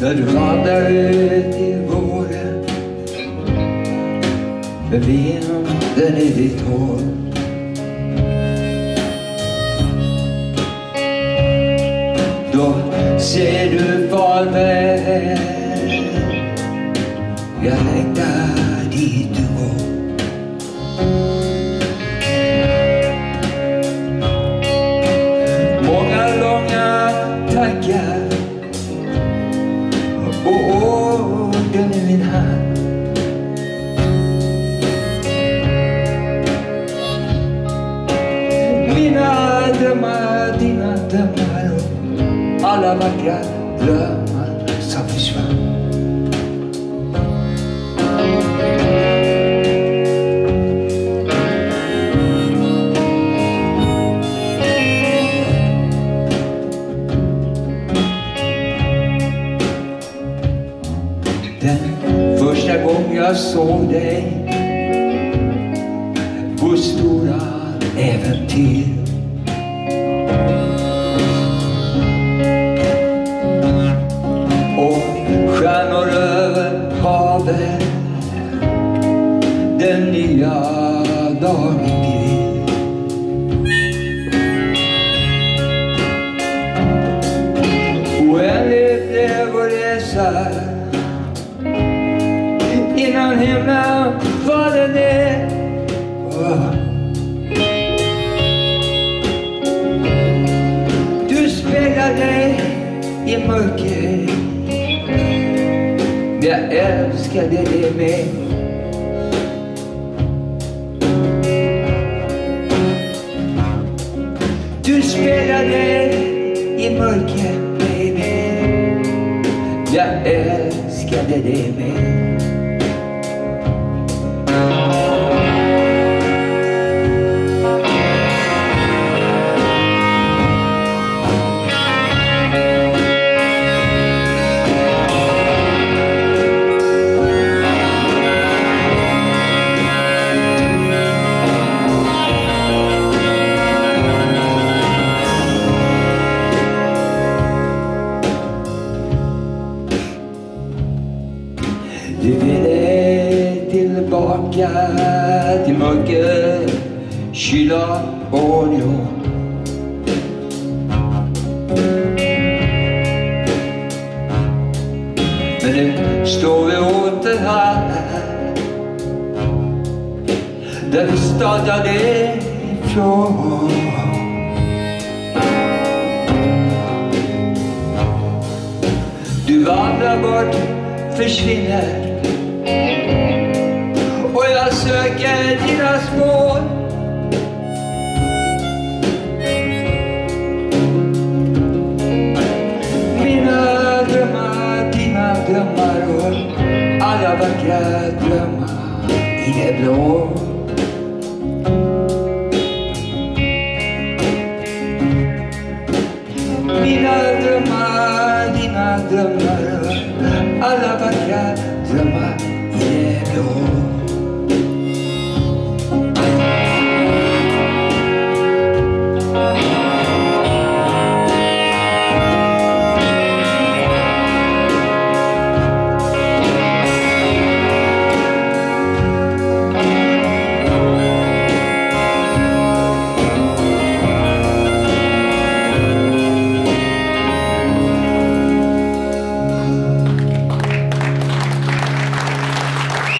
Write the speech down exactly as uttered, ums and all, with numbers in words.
När du vandrar ut i våren med vinden i ditt hår, då ser du farväl. Jag längtar dit du går. Många långa tankar och orden i min hand. Mina drömmar, dina drömmar och alla vackra drömmar som försvann. Den första gången jag såg dig på stora äventyr, och stjärnor över havet, den nya dagen gryr. Oändligt blev vår resa innan himlen faller ner. Oh. Du speglar dig i mörker, jag älskade dig med. Du speglar dig i mörker, baby, jag älskade dig med. Du ville tillbaka till mörker, kyla och neon. Men nu står vi åter här, där vi startade ifrån. Du vandrar bort, försvinner, och jag söker dina spår. Mina drömmar, dina drömmar och alla vackra drömmar i det blå. Mina drömmar, dina drömmar och alla vackra drömmar i det blå.